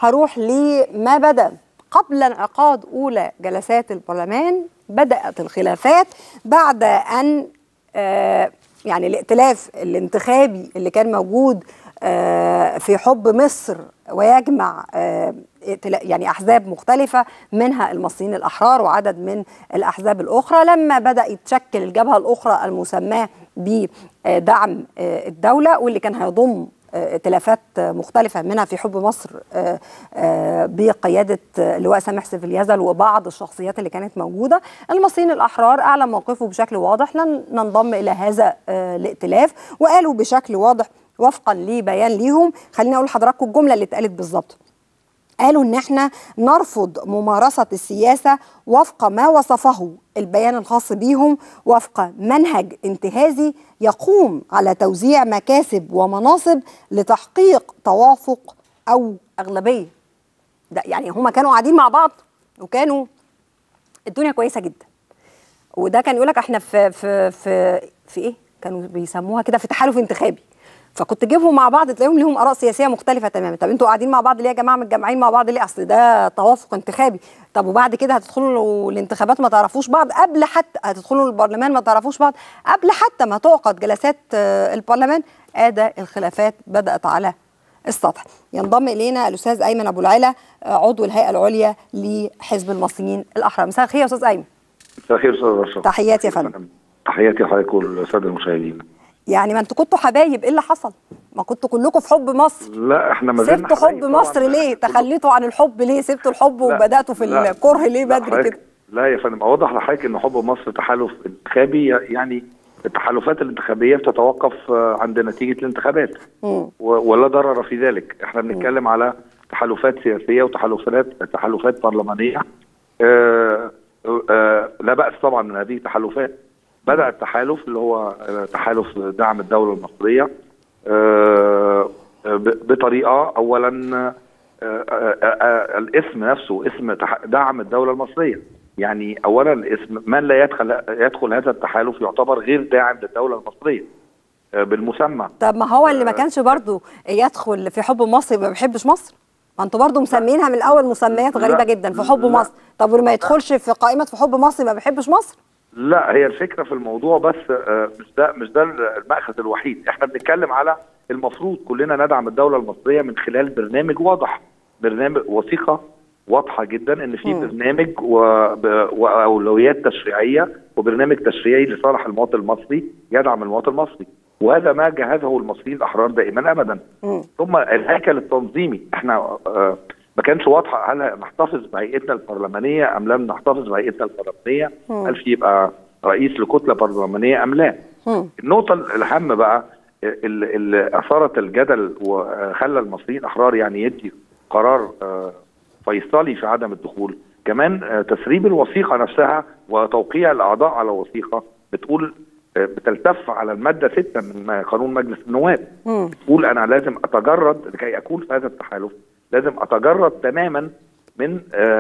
هروح لما بدأ قبل انعقاد أولى جلسات البرلمان. بدأت الخلافات بعد أن يعني الائتلاف الانتخابي اللي كان موجود في حب مصر ويجمع يعني أحزاب مختلفة منها المصريين الأحرار وعدد من الأحزاب الأخرى، لما بدأ يتشكل الجبهة الأخرى المسماة بدعم الدولة، واللي كان هيضم ائتلافات مختلفة منها في حب مصر بقيادة اللواء سامح سيف اليزل وبعض الشخصيات اللي كانت موجودة. المصريين الأحرار أعلن موقفه بشكل واضح لن ننضم إلى هذا الائتلاف، وقالوا بشكل واضح وفقا لبيان ليهم. خليني أقول لحضراتكم الجملة اللي اتقالت بالظبط. قالوا إن احنا نرفض ممارسة السياسة وفق ما وصفه البيان الخاص بيهم وفق منهج انتهازي يقوم على توزيع مكاسب ومناصب لتحقيق توافق أو أغلبية. ده يعني هما كانوا قاعدين مع بعض وكانوا الدنيا كويسة جدا، وده كان يقولك احنا في ايه كانوا بيسموها كده، في تحالف انتخابي. فكنت تجيبهم مع بعض تلاقيهم ليهم اراء سياسيه مختلفه تماما. طب انتوا قاعدين مع بعض ليه يا جماعه؟ متجمعين مع بعض ليه؟ اصل ده توافق انتخابي. طب وبعد كده هتدخلوا الانتخابات ما تعرفوش بعض، قبل حتى هتدخلوا البرلمان ما تعرفوش بعض، قبل حتى ما تعقد جلسات البرلمان. الخلافات بدات على السطح. ينضم الينا الاستاذ ايمن ابو العلا عضو الهيئه العليا لحزب المصريين الاحرار. مساء الخير يا استاذ ايمن. مساء الخير استاذ رشا. تحياتي يا فندم. تحياتي لحضرتك والساده المشاهدين. يعني ما انتوا كنتوا حبايب، ايه اللي حصل؟ ما كنتوا كلكم في حب مصر. لا احنا ما زلنا سبتوا حب مصر ليه؟ تخليتوا عن الحب ليه؟ سبتوا الحب وبداتوا في الكره ليه بدري كده؟ لا يا فندم، اوضح لحضرتك ان حب مصر تحالف انتخابي، يعني التحالفات الانتخابيه بتتوقف عند نتيجه الانتخابات ولا ضرر في ذلك. احنا بنتكلم على تحالفات سياسيه وتحالفات برلمانيه. لا بأس طبعا من هذه التحالفات. بدأ التحالف اللي هو تحالف دعم الدولة المصرية بطريقة، أولا الاسم نفسه اسم دعم الدولة المصرية، يعني أولا الاسم من لا يدخل هذا التحالف يعتبر غير داعم للدولة المصرية بالمسمى. طب ما هو اللي ما كانش برضو يدخل في حب مصر ما بيحبش مصر؟ ما انتوا برضو مسمينها من الأول مسميات غريبة جدا في حب مصر. طب واللي ما يدخلش في قائمة في حب مصر ما بيحبش مصر؟ لا، هي الفكره في الموضوع بس مش ده المأخذ الوحيد. احنا بنتكلم على المفروض كلنا ندعم الدوله المصريه من خلال برنامج واضح، برنامج وثيقه واضحه جدا ان في برنامج واولويات تشريعيه وبرنامج تشريعي لصالح المواطن المصري يدعم المواطن المصري، وهذا ما جهزه المصريين الاحرار دائما ابدا. ثم الهيكل التنظيمي، احنا ما كانش واضحه هل نحتفظ بهيئتنا البرلمانيه ام لم نحتفظ بهيئتنا البرلمانيه؟ هل في يبقى رئيس لكتله برلمانيه ام لا؟ النقطه الاهم بقى اللي اثارت الجدل وخلى المصريين الاحرار يعني يدي قرار فيصلي في عدم الدخول، كمان تسريب الوثيقه نفسها وتوقيع الاعضاء على وثيقه بتقول بتلتف على الماده 6 من قانون مجلس النواب. بتقول انا لازم اتجرد لكي اكون في هذا التحالف، لازم اتجرد تماما من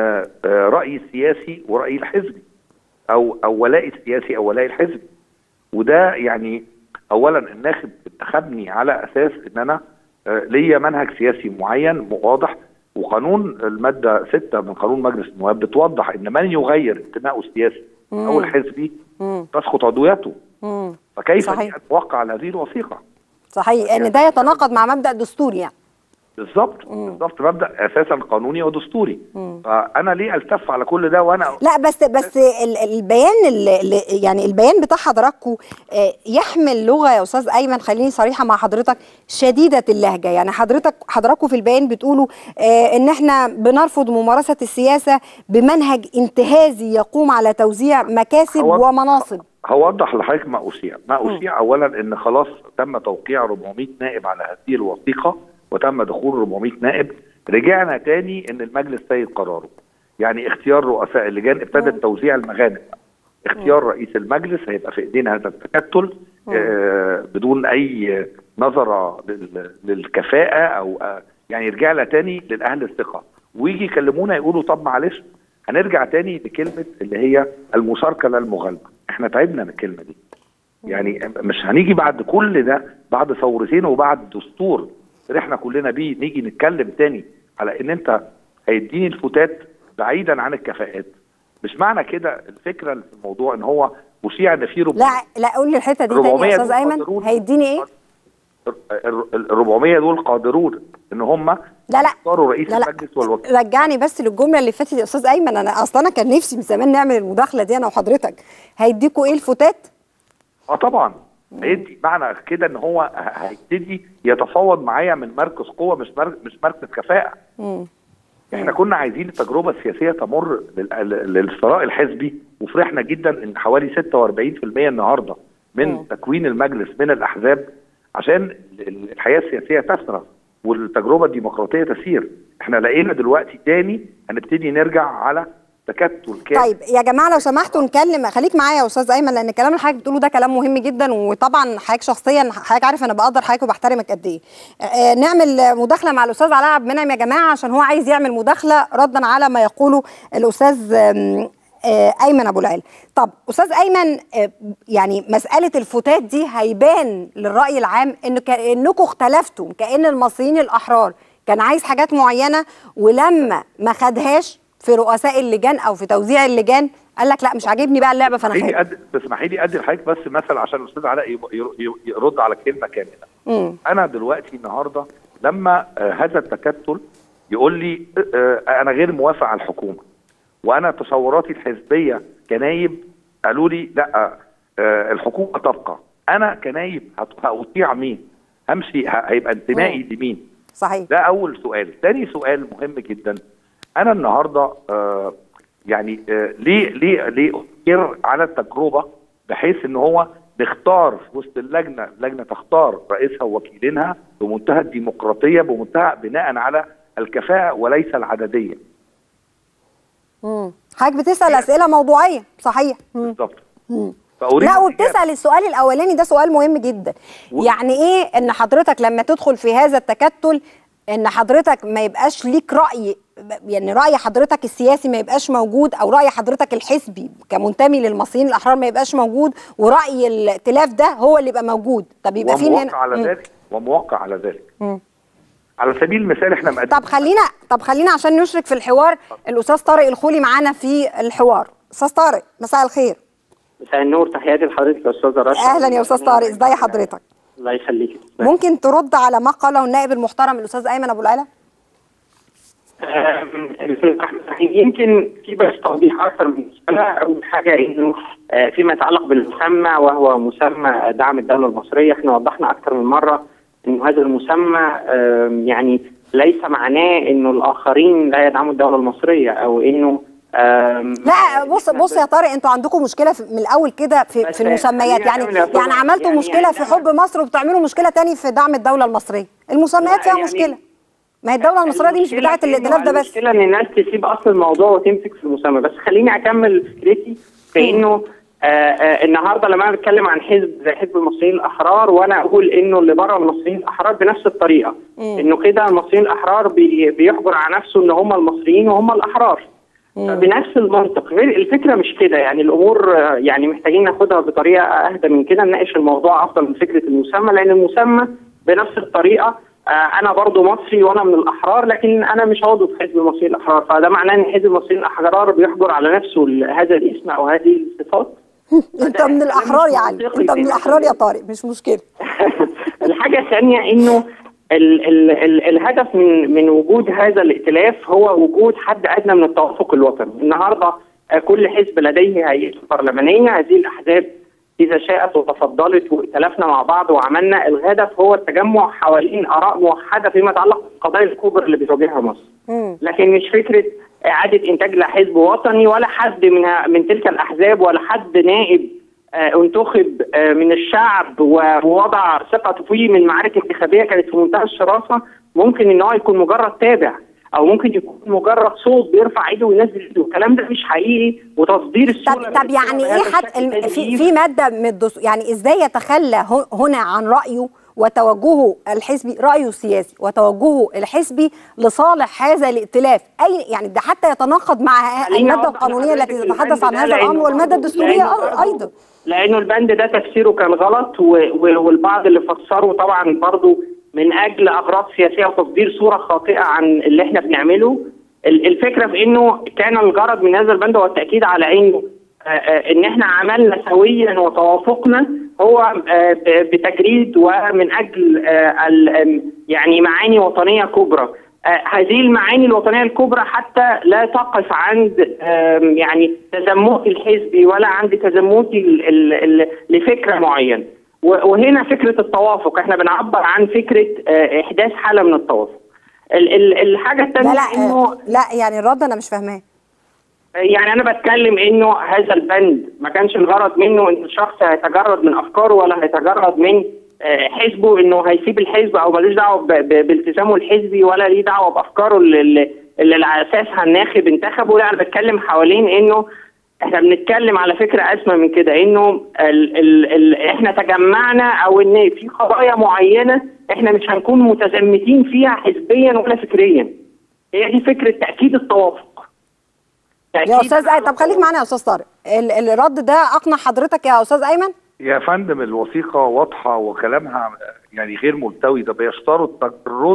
رايي السياسي ورايي الحزبي او ولائي السياسي او ولائي الحزبي. وده يعني اولا الناخب انتخبني على اساس ان انا ليا منهج سياسي معين واضح، وقانون الماده 6 من قانون مجلس النواب بتوضح ان من يغير انتمائه السياسي او الحزبي تسقط عضويته. فكيف اتوقع على هذه الوثيقه؟ صحيح ان ده يتناقض مع مبدا دستوري يعني. بالظبط مبدا اساسا قانوني ودستوري. فانا ليه التف على كل ده وانا لا بس البيان يعني البيان بتاع حضراتكم يحمل لغه يا استاذ ايمن، خليني صريحه مع حضرتك، شديده اللهجه. يعني حضراتكم في البيان بتقولوا ان احنا بنرفض ممارسه السياسه بمنهج انتهازي يقوم على توزيع مكاسب ومناصب. هوضح لحضرتك ما أشيع اولا ان خلاص تم توقيع 400 نائب على هذه الوثيقه وتم دخول 400 نائب. رجعنا تاني ان المجلس سيد قراره، يعني اختيار رؤساء اللجان ابتدت توزيع المغانم. اختيار رئيس المجلس هيبقى في ايدينا هذا التكتل بدون اي نظره للكفاءه او يعني رجعنا تاني للاهل الثقه، ويجي يكلمونا يقولوا طب معلش هنرجع تاني لكلمه اللي هي المشاركه لا المغالبه. احنا تعبنا من الكلمه دي، يعني مش هنيجي بعد كل ده، بعد ثورتين وبعد دستور فرحنا كلنا بيه، نيجي نتكلم تاني على ان انت هيديني الفتات بعيدا عن الكفاءات. مش معنى كده الفكره اللي في الموضوع ان هو مشيع ان في لا قول لي الحته دي تاني يا استاذ ايمن. هيديني ايه؟ ال 400 دول قادرون ان هم يختاروا رئيس المجلس والوكيل. رجعني بس للجمله اللي فاتت يا استاذ ايمن. انا اصلا كان نفسي من زمان نعمل المداخله دي انا وحضرتك. هيديكوا ايه الفتات؟ طبعا هيدي. معنى كده ان هو هيبتدي يتفاوض معايا من مركز قوه مش مركز كفاءه. احنا كنا عايزين التجربه السياسيه تمر للثراء الحزبي، وفرحنا جدا ان حوالي 46% النهارده من تكوين المجلس من الاحزاب عشان الحياه السياسيه تسرى والتجربه الديمقراطيه تسير. احنا لقينا دلوقتي تاني هنبتدي نرجع على تكتل كامل. طيب يا جماعه لو سمحتوا نكلم، خليك معايا يا استاذ ايمن، لان الكلام اللي حضرتك بتقوله ده كلام مهم جدا، وطبعا حضرتك شخصيا حضرتك عارف انا بقدر حضرتك وبحترمك قد ايه. نعمل مداخله مع الاستاذ علاء عبد المنعم يا جماعه، عشان هو عايز يعمل مداخله ردا على ما يقوله الاستاذ ايمن ابو العلا. طب استاذ ايمن، يعني مساله الفتات دي هيبان للراي العام انكم اختلفتم، كأن المصريين الاحرار كان عايز حاجات معينه ولما ما خدهاش في رؤساء اللجان او في توزيع اللجان قال لك لا مش عاجبني بقى اللعبه فانا خايف. تسمحي لي ادي لحضرتك بس مثل عشان الاستاذ علاء يرد على كلمه كامله. انا دلوقتي النهارده لما هذا التكتل يقول لي انا غير موافق على الحكومه، وانا تصوراتي الحزبيه كنايب قالوا لي لا الحكومه تبقى، انا كنايب هطيع مين؟ همشي هيبقى انتمائي لمين؟ صحيح. ده اول سؤال. ثاني سؤال مهم جدا، انا النهارده ليه اصر على التجربه بحيث ان هو نختار في وسط اللجنه تختار رئيسها ووكيلينها بمنتهى الديمقراطيه، بمنتهى بناء على الكفاءه وليس العدديه. حضرتك بتسال اسئله موضوعيه. صحيح. بالظبط. لا وبتسال السؤال الاولاني ده سؤال مهم جدا. يعني ايه ان حضرتك لما تدخل في هذا التكتل ان حضرتك ما يبقاش ليك راي، يعني راي حضرتك السياسي ما يبقاش موجود، او راي حضرتك الحزبي كمنتمي للمصريين الاحرار ما يبقاش موجود، وراي الائتلاف ده هو اللي يبقى موجود. طب يبقى فين هنا وموقع على ذلك. على سبيل المثال احنا مقدمين. طب خلينا عشان نشرك في الحوار الاستاذ طارق الخولي معانا في الحوار. استاذ طارق مساء الخير. مساء النور، تحياتي لحضرتك يا استاذه رشا. اهلا يا استاذ طارق، ازي حضرتك؟ الله يخليك. ممكن ترد على ما قاله النائب المحترم الاستاذ ايمن ابو العلا؟ يمكن في بس توضيح اكثر من مساله. اول حاجه انه فيما يتعلق بالمسمى وهو مسمى دعم الدوله المصريه، احنا وضحنا اكثر من مره انه هذا المسمى يعني ليس معناه انه الاخرين لا يدعموا الدوله المصريه او انه لا بص يا طارق، انتوا عندكم مشكله من الاول كده في المسميات. يعني عملتوا مشكله في حب مصر وبتعملوا مشكله تاني في دعم الدوله المصريه. المسميات فيها مشكله. ما هي الدوله المصريه دي مش بتاعه الائتلاف ده بس. المشكله ان الناس تسيب اصل الموضوع وتمسك في المسمى. بس خليني اكمل فكرتي في انه النهارده لما انا بتكلم عن حزب زي حزب المصريين الاحرار، وانا اقول انه اللي بره المصريين الاحرار بنفس الطريقه، انه كده المصريين الاحرار بيحجر على نفسه ان هم المصريين وهم الاحرار. بنفس المنطق. الفكره مش كده، يعني الامور يعني محتاجين ناخدها بطريقه اهدى من كده، نناقش الموضوع افضل من فكره المسمى، لان المسمى بنفس الطريقه انا برضو مصري وانا من الاحرار، لكن انا مش عضو في حزب المصريين الاحرار، فده معناه ان حزب المصريين الاحرار بيحجر على نفسه هذا الاسم او هذه الصفات. انت من الاحرار يا علي، انت من الاحرار يا طارق، مش مشكله. الحاجه الثانيه انه الهدف من وجود هذا الائتلاف هو وجود حد ادنى من التوافق الوطني. النهارده كل حزب لديه هيئته البرلمانيه، هذه الاحزاب اذا شاءت وتفضلت وائتلفنا مع بعض وعملنا، الهدف هو التجمع حوالين اراء موحده فيما يتعلق بالقضايا الكبرى اللي بتواجهها مصر. لكن مش فكره اعاده انتاج لحزب وطني ولا حد من تلك الاحزاب ولا حد نائب انتخب من الشعب ووضع ثقته فيه من معارك انتخابيه كانت في منتهى الشراسه، ممكن ان هو يكون مجرد تابع او ممكن يكون مجرد صوت بيرفع ايده وينزل ايده. الكلام ده مش حقيقي وتصدير الصوره. طب يعني ايه حد في ماده من يعني ازاي يتخلى هنا عن رايه وتوجهه الحزبي، رايه السياسي وتوجهه الحزبي لصالح هذا الائتلاف؟ اي يعني ده حتى يتناقض مع الماده القانونيه التي تتحدث عن هذا الامر والماده الدستوريه ايضا. لانه البند ده تفسيره كان غلط، والبعض اللي فسره طبعا برضه من اجل اغراض سياسيه وتصدير صوره خاطئه عن اللي احنا بنعمله. الفكره في انه كان الغرض من هذا البند هو التاكيد على انه ان احنا عملنا سويا وتوافقنا هو بتجريد ومن اجل يعني معاني وطنيه كبرى. هذه المعاني الوطنيه الكبرى حتى لا تقف عند يعني تزمتي الحزبي ولا عند تزمتي لفكره معينه. وهنا فكره التوافق، احنا بنعبر عن فكره احداث حاله من التوافق. الحاجه الثانيه انه لا يعني الرد انا مش فاهماه. يعني انا بتكلم انه هذا البند ما كانش الغرض منه ان الشخص هيتجرد من افكاره ولا هيتجرد من حزبه، انه هيسيب الحزب او ملوش دعوه بالتزامه الحزبي ولا ليه دعوه بافكاره اللي على اساسها الناخب انتخبه. لا، انا بتكلم حوالين انه احنا بنتكلم على فكره اسمى من كده، انه احنا تجمعنا او ان في قضايا معينه احنا مش هنكون متزمتين فيها حزبيا ولا فكريا. هي دي فكره تاكيد التوافق. يا استاذ طب خليك معانا يا استاذ طارق، الرد ده اقنع حضرتك يا استاذ ايمن؟ يا فندم الوثيقه واضحه وكلامها يعني غير ملتوي، ده بيشترط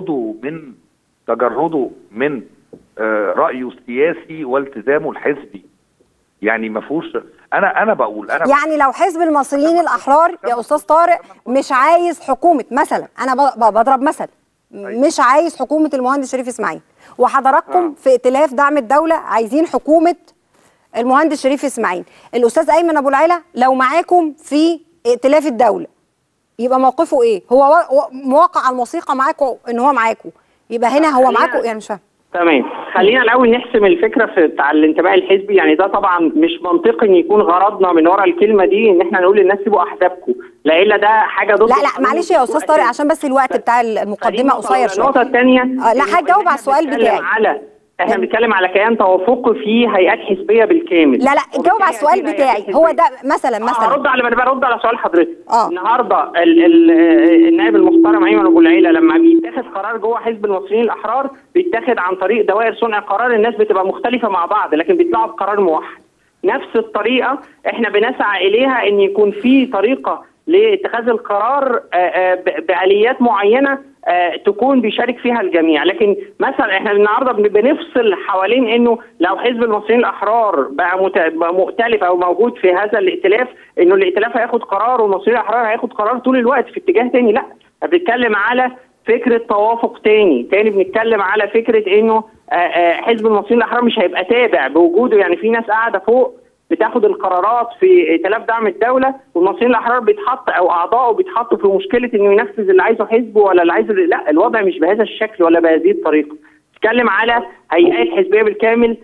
تجرده من رايه السياسي والتزامه الحزبي. يعني ما فيهوش انا بقول يعني لو حزب المصريين الاحرار يا استاذ طارق مش عايز حكومه مثلا، انا بضرب مثل، مش عايز حكومه المهندس شريف اسماعيل، وحضراتكم في ائتلاف دعم الدوله عايزين حكومه المهندس شريف اسماعيل، الاستاذ ايمن ابو العيله لو معاكم في ائتلاف الدوله يبقى موقفه ايه؟ هو موقع على الوثيقه معاكم ان هو معاكم، يبقى هنا هو معاكم يعني مش فاهم. تمام، خلينا الاول نحسم الفكره بتاع الانتماء الحزبي. يعني ده طبعا مش منطقي ان يكون غرضنا من ورا الكلمه دي ان احنا نقول للناس سيبوا احزابكم، لا الا ده حاجه ضد. لا معلش يا استاذ طارق عشان بس الوقت بتاع المقدمه قصير شويه. النقطه الثانيه لا هجاوب على السؤال بتاعي. احنا بنتكلم على كيان توافقي في هيئات حزبيه بالكامل. لا جاوب على السؤال بتاعي. هو ده مثلا هرد على سؤال حضرتك. النهارده النائب المحترم ايمن ابو العيله لما بيتاخد قرار جوه حزب المصريين الاحرار بيتاخد عن طريق دوائر صنع قرار، الناس بتبقى مختلفه مع بعض لكن بيطلعوا بقرار موحد. نفس الطريقه احنا بنسعى اليها ان يكون في طريقه لاتخاذ القرار باليات معينه تكون بيشارك فيها الجميع. لكن مثلا احنا النهارده بنفصل حوالين انه لو حزب المصريين الاحرار بقى مؤتلف او موجود في هذا الائتلاف انه الائتلاف هياخد قرار والمصريين الاحرار هياخد قرار طول الوقت في اتجاه تاني. لا، بنتكلم على فكره توافق تاني بنتكلم على فكره انه حزب المصريين الاحرار مش هيبقى تابع بوجوده. يعني في ناس قاعده فوق بتاخد القرارات في ائتلاف دعم الدوله والمصريين الاحرار بيتحط او اعضائه بيتحطوا في مشكله انه ينفذ اللي عايزه حزبه ولا اللي عايزه. لا، الوضع مش بهذا الشكل ولا بهذه الطريقه. بتتكلم على هيئات حزبيه بالكامل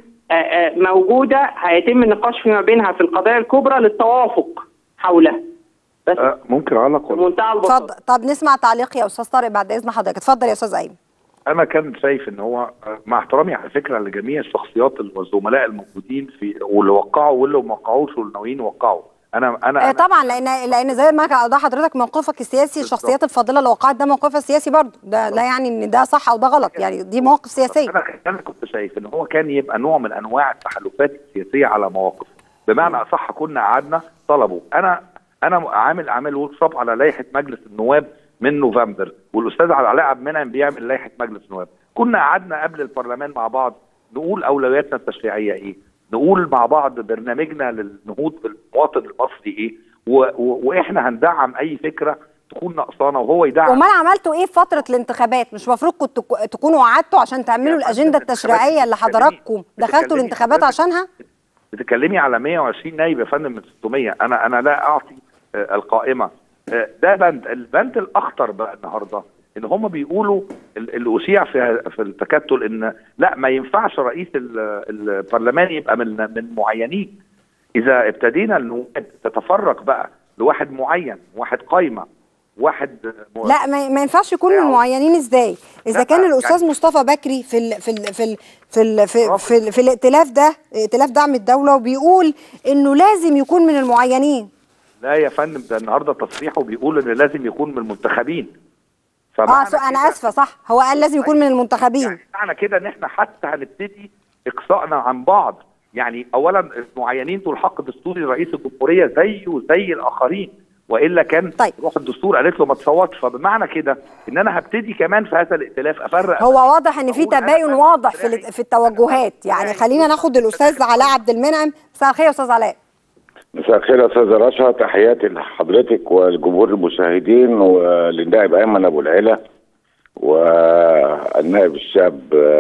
موجوده هيتم النقاش فيما بينها في القضايا الكبرى للتوافق حولها. بس ممكن اعلق بمنتهى البساطه. طب نسمع تعليق يا استاذ طارق بعد اذن حضرتك. اتفضل يا استاذ ايمن. انا كان شايف ان هو مع احترامي على فكره لجميع الشخصيات والزملاء الموجودين في واللي وقعوا واللي ما وقعوش واللي ناويين يوقعوا. انا طبعا لان زي ما ده حضرتك موقفك السياسي، الشخصيات الفاضله اللي وقعت ده موقفها السياسي برضه، ده لا يعني ان ده صح او ده غلط، يعني دي مواقف سياسيه. انا كنت شايف ان هو كان يبقى نوع من انواع التحالفات السياسيه على مواقف، بمعنى اصح كنا قعدنا طلبوا. انا عامل ورك شوب على لائحه مجلس النواب من نوفمبر، والاستاذ علاء عبد المنعم بيعمل لائحه مجلس النواب. كنا قعدنا قبل البرلمان مع بعض نقول اولوياتنا التشريعيه ايه، نقول مع بعض برنامجنا للنهوض بالمواطن المصري ايه، واحنا هندعم اي فكره تكون ناقصانا وهو يدعم. امال عملتوا ايه في فتره الانتخابات؟ مش المفروض كنتوا تكونوا وعدتوا عشان تعملوا الاجنده التشريعيه اللي حضراتكم دخلتوا الانتخابات عشانها؟ بتتكلمي على 120 نايب يا فندم من 600. انا لا اعطي القائمه. ده البند الاخطر بقى النهارده ان هم بيقولوا اللي اشيع في التكتل ان لا ما ينفعش رئيس البرلمان يبقى من معينين. اذا ابتدينا النواب تتفرق بقى لواحد معين، واحد قايمه، واحد لا ما ينفعش يكون من معينين. ازاي؟ اذا كان الاستاذ يعني مصطفى بكري في الائتلاف ده، ائتلاف دعم الدوله، وبيقول انه لازم يكون من المعينين. لا يا فندم، ده النهارده تصريحه بيقول ان لازم يكون من المنتخبين. انا اسفه، صح، هو قال لازم يكون من المنتخبين. يعني معنى كده ان احنا حتى هنبتدي اقصائنا عن بعض. يعني اولا المعينين دول حق دستوري رئيس الجمهوريه زيه زي الاخرين، والا كان طيب. روح الدستور قالت له ما تصوتش. فبمعنى كده ان انا هبتدي كمان في هذا الائتلاف افرق. هو واضح ان في تباين واضح في التوجهات. يعني خلينا ناخد الاستاذ علاء عبد المنعم. مساء الخير يا استاذ علاء. مساء الخير يا استاذ رشا، تحياتي لحضرتك والجمهور المشاهدين وللنائب ايمن ابو العلا والنائب الشاب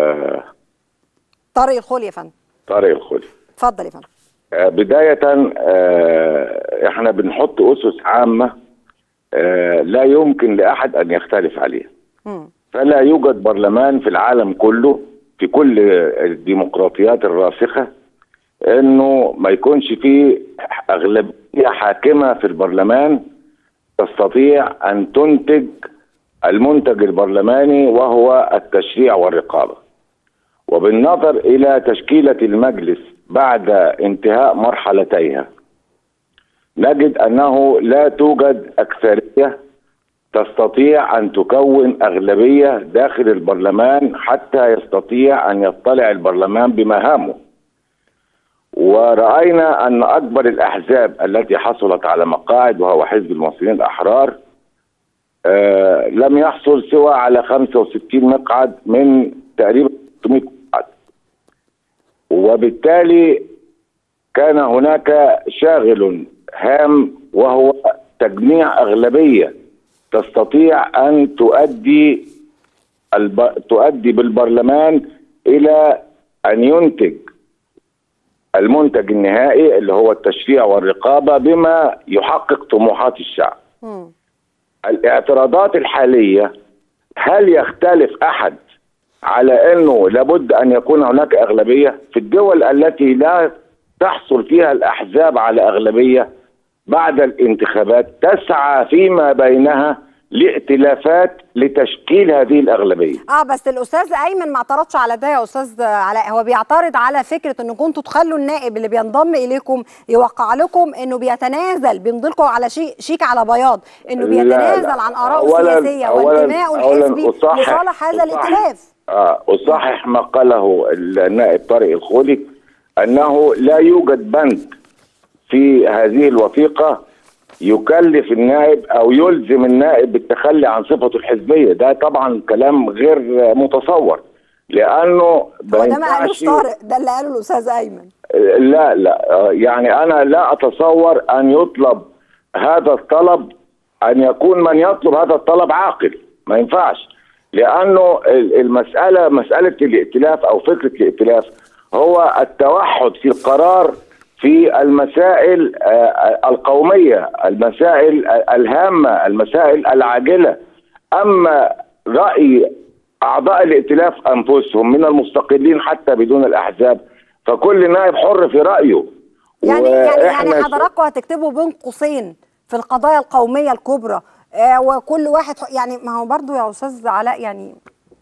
طارق الخولي. يا فندم طارق الخولي، اتفضل يا فندم. بداية احنا بنحط اسس عامة لا يمكن لاحد ان يختلف عليها. فلا يوجد برلمان في العالم كله في كل الديمقراطيات الراسخة انه ما يكونش فيه اغلبية حاكمة في البرلمان تستطيع ان تنتج المنتج البرلماني وهو التشريع والرقابة. وبالنظر الى تشكيلة المجلس بعد انتهاء مرحلتيها نجد انه لا توجد اكثرية تستطيع ان تكون اغلبية داخل البرلمان حتى يستطيع ان يطلع البرلمان بمهامه. ورأينا ان اكبر الاحزاب التي حصلت على مقاعد وهو حزب المصريين الاحرار لم يحصل سوى على 65 مقعد من تقريبا 600 مقعد، وبالتالي كان هناك شاغل هام وهو تجميع أغلبية تستطيع أن تؤدي بالبرلمان إلى أن ينتج المنتج النهائي اللي هو التشريع والرقابة بما يحقق طموحات الشعب. الاعتراضات الحالية، هل يختلف أحد على أنه لابد أن يكون هناك أغلبية؟ في الدول التي لا تحصل فيها الأحزاب على أغلبية بعد الانتخابات تسعى فيما بينها لائتلافات لتشكيل هذه الأغلبية. بس الأستاذ أيمن ما اعترضش على ده يا أستاذ علاء، هو بيعترض على فكرة أنه كنتوا تخلوا النائب اللي بينضم إليكم يوقع لكم أنه بيتنازل، بيمضي لكم على شيك على بياض أنه بيتنازل عن آرائه السياسية وانتمائه الحزبي لصالح هذا الائتلاف. أصحح ما قاله النائب طارق الخولي أنه لا يوجد بند في هذه الوثيقة يكلف النائب أو يلزم النائب بالتخلي عن صفته الحزبية. ده طبعا كلام غير متصور، لأنه هو ده ما قالوش طارق، ده اللي قاله الأستاذ أيمن. لا يعني أنا لا أتصور أن يطلب هذا الطلب، أن يكون من يطلب هذا الطلب عاقل، ما ينفعش. لأنه المسألة مسألة الائتلاف أو فكرة الائتلاف هو التوحد في القرار في المسائل القومية، المسائل الهامة، المسائل العاجلة. أما رأي أعضاء الائتلاف أنفسهم من المستقلين حتى بدون الأحزاب فكل نائب حر في رأيه. يعني حضراتكم هتكتبوا بين قوسين في القضايا القومية الكبرى وكل واحد يعني ما هو برضو يا أستاذ علاء يعني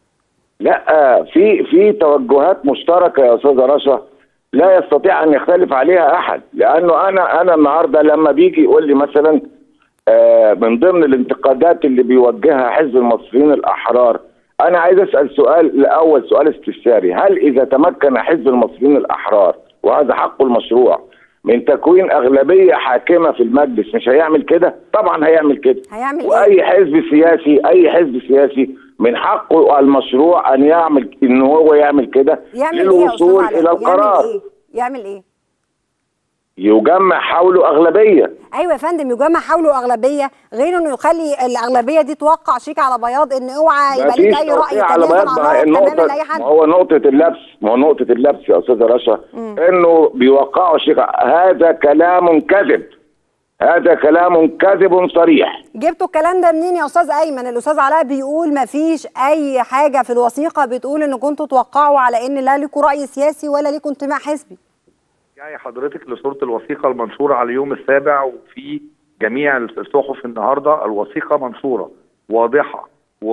لا، في توجهات مشتركة يا أستاذ رشا لا يستطيع أن يختلف عليها أحد. لأنه أنا النهارده لما بيجي يقول لي مثلا من ضمن الانتقادات اللي بيوجهها حزب المصريين الأحرار، أنا عايز أسأل سؤال الأول، سؤال استفساري: هل إذا تمكن حزب المصريين الأحرار وهذا حقه المشروع من تكوين أغلبية حاكمة في المجلس مش هيعمل كده؟ طبعا هيعمل كده. وأي حزب سياسي من حقه المشروع أن يعمل إن هو يعمل كده للوصول إلى القرار. يعمل إيه؟ يجمع حوله أغلبية. أيوة يا فندم، يجمع حوله أغلبية، غير إنه يخلي الأغلبية دي توقع شيك على بياض إن اوعى يبقى ليك أي رأي تنازل عن رأي تماما لأي حد. ما هو نقطة اللبس يا أستاذة رشا إنه بيوقعوا شيك. هذا كلام كذب، هذا كلام كذب صريح. جبتوا الكلام ده منين يا استاذ ايمن؟ الاستاذ علاء بيقول ما فيش اي حاجه في الوثيقه بتقول ان كنتوا توقعوا على ان لا ليكوا راي سياسي ولا ليكوا انتماء حزبي. جاي حضرتك لصوره الوثيقه المنشوره على اليوم السابع وفي جميع الصحف النهارده. الوثيقه منشوره واضحه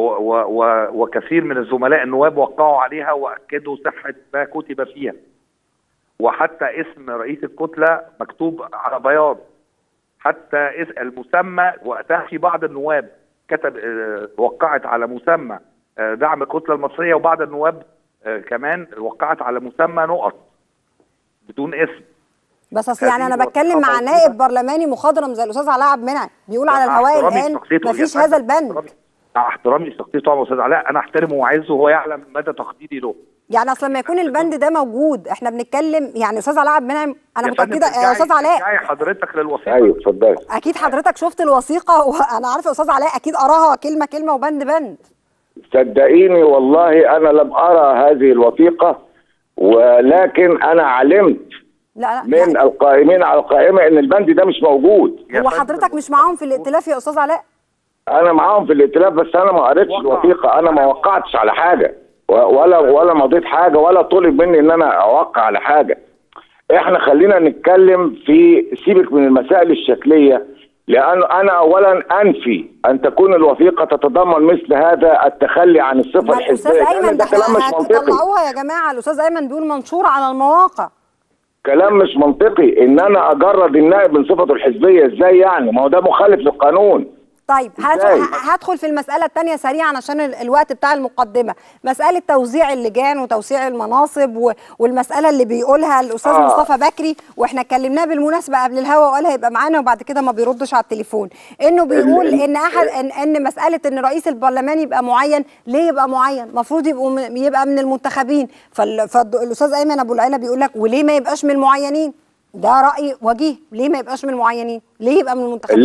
وكثير من الزملاء النواب وقعوا عليها واكدوا صحه ما كتب فيها، وحتى اسم رئيس الكتله مكتوب على بياض، حتى المسمى وقتها في بعض النواب كتب وقعت على مسمى دعم الكتله المصريه، وبعض النواب كمان وقعت على مسمى نقط بدون اسم. بس اصل يعني انا بتكلم مع نائب برلماني مخضرم زي الاستاذ علاء عبد المنعم بيقول على الهواء الان مفيش هذا البند. مع احترامي لشخصيته طبعا استاذ علاء، انا احترمه واعزه وهو يعلم مدى تقديري له. يعني اصل لما يكون البند ده موجود احنا بنتكلم يعني استاذ علاء عبد المنعم انا متاكده يا استاذ علاء. حضرتك للوثيقه. ايوه اتفضلي. اكيد حضرتك شفت الوثيقه وانا عارفه يا استاذ علاء اكيد قراها كلمه كلمه وبند بند. صدقيني والله انا لم ارى هذه الوثيقه، ولكن انا علمت لا من القائمين على القائمه ان البند ده مش موجود. هو حضرتك مش معاهم في الائتلاف يا استاذ علاء؟ انا معاهم في الائتلاف بس انا ما قريتش الوثيقه، انا ما وقعتش على حاجه ولا مضيت حاجه ولا طلب مني ان انا اوقع على حاجه. احنا خلينا نتكلم في سيبك من المسائل الشكليه، لان انا اولا انفي ان تكون الوثيقه تتضمن مثل هذا التخلي عن الصفه الحزبيه. الاستاذ ايمن ده كلام مش منطقي. طلعوها يا جماعه، الاستاذ ايمن بيقول منشور على المواقع. كلام مش منطقي ان انا اجرد النائب من صفته الحزبيه، ازاي يعني؟ ما هو ده مخالف للقانون. طيب هدخل في المسألة الثانية سريعا عشان الوقت بتاع المقدمة، مسألة توزيع اللجان وتوزيع المناصب والمسألة اللي بيقولها الأستاذ مصطفى بكري، واحنا اتكلمناه بالمناسبة قبل الهوا وقال هيبقى معانا وبعد كده ما بيردش على التليفون، انه بيقول ان مسألة ان رئيس البرلمان يبقى معين، ليه يبقى معين؟ المفروض يبقى من المنتخبين، فالأستاذ أيمن أبو العلا بيقول لك وليه ما يبقاش من المعينين؟ ده رأي وجيه، ليه ما يبقاش من المعينين؟ ليه يبقى من المنتخبين؟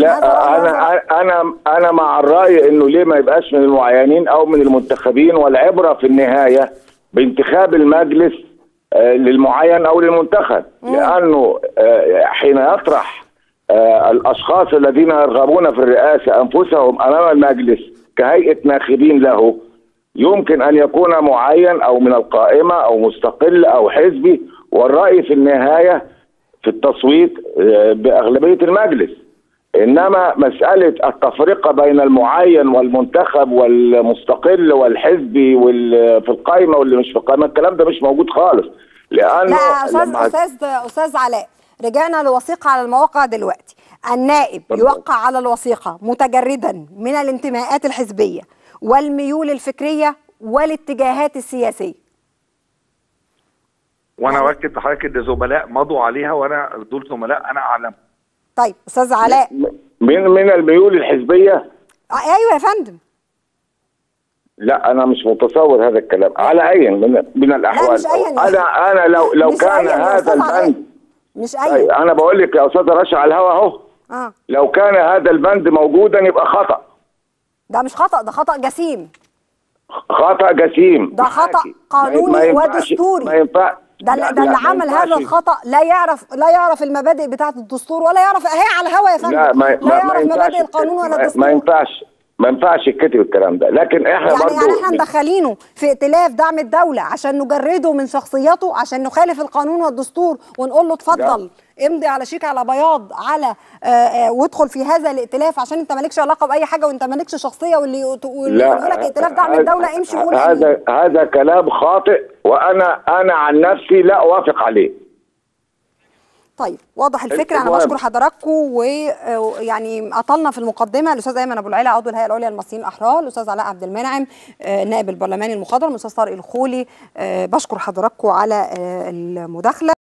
لا انا مع الرأي انه ليه ما يبقاش من المعينين او من المنتخبين، والعبرة في النهاية بانتخاب المجلس للمعين او للمنتخب، لانه حين يطرح الاشخاص الذين يرغبون في الرئاسة انفسهم امام المجلس كهيئة ناخبين له، يمكن ان يكون معين او من القائمة او مستقل او حزبي، والرأي في النهاية في التصويت بأغلبية المجلس. إنما مسألة التفرقة بين المعين والمنتخب والمستقل والحزبي في القائمة واللي مش في القائمة، الكلام ده مش موجود خالص. لأنه أستاذ علاء، رجعنا لوثيقة على المواقع دلوقتي، النائب يوقع على الوثيقة متجردا من الانتماءات الحزبية والميول الفكرية والاتجاهات السياسية. وانا اؤكد لحضرتك ان زملاء مضوا عليها، وانا دول زملاء انا اعلم. طيب استاذ علاء، من الميول الحزبيه؟ ايوه يا فندم. لا انا مش متصور هذا الكلام على اي من الاحوال. لا مش أي انا لو كان هذا البند مش اي، انا بقول لك يا استاذه رشا على الهوا اهو، لو كان هذا البند موجودا يبقى خطأ. ده مش خطأ، ده خطأ جسيم. خطأ جسيم، ده خطأ قانوني ودستوري. ما ينفع. ده اللي عمل هذا الخطأ لا يعرف المبادئ بتاعة الدستور ولا يعرف، اهي على الهوا يا فندم، لا يعرف مبادئ القانون ولا الدستور. ما ينفعش يتكتب الكلام ده، لكن احنا يعني برضه احنا مدخلينه في ائتلاف دعم الدولة عشان نجرده من شخصيته، عشان نخالف القانون والدستور ونقول له اتفضل امضي على شيك على بياض على وادخل في هذا الائتلاف عشان انت مالكش علاقه باي حاجه وانت مالكش شخصيه، واللي يقول لك ائتلاف دعم الدوله امشي وقول هذا كلام خاطئ، وانا عن نفسي لا اوافق عليه. طيب واضح الفكره. انا بشكر حضراتكم، ويعني اطلنا في المقدمه الاستاذ ايمن ابو العلا عضو الهيئه العليا للمصريين الاحرار، الاستاذ علاء عبد المنعم نائب البرلماني المخضرم، الاستاذ طارق الخولي. بشكر حضراتكم على المداخله.